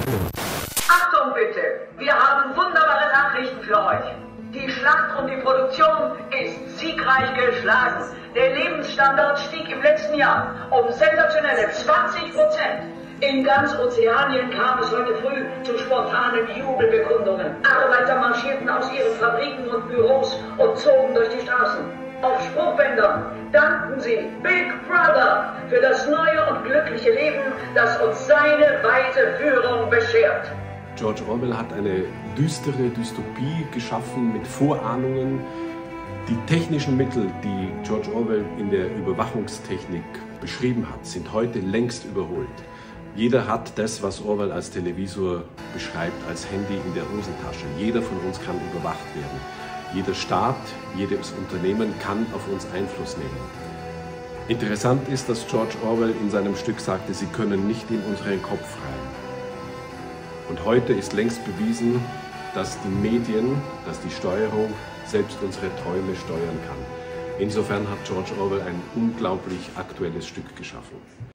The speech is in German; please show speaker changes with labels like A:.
A: Achtung bitte, wir haben wunderbare Nachrichten für euch. Die Schlacht um die Produktion ist siegreich geschlagen. Der Lebensstandard stieg im letzten Jahr um sensationelle 20%. In ganz Ozeanien kam es heute früh zu spontanen Jubelbekundungen. Arbeiter marschierten aus ihren Fabriken und Büros und zogen durch die Straßen. Auf Spruchbändern dankten sie Big Brother für das neue und glückliche Leben, das uns seine weise Führung beschert.
B: George Orwell hat eine düstere Dystopie geschaffen mit Vorahnungen. Die technischen Mittel, die George Orwell in der Überwachungstechnik beschrieben hat, sind heute längst überholt. Jeder hat das, was Orwell als Televisor beschreibt, als Handy in der Hosentasche. Jeder von uns kann überwacht werden. Jeder Staat, jedes Unternehmen kann auf uns Einfluss nehmen. Interessant ist, dass George Orwell in seinem Stück sagte, sie können nicht in unseren Kopf rein. Und heute ist längst bewiesen, dass die Medien, dass die Steuerung selbst unsere Träume steuern kann. Insofern hat George Orwell ein unglaublich aktuelles Stück geschaffen.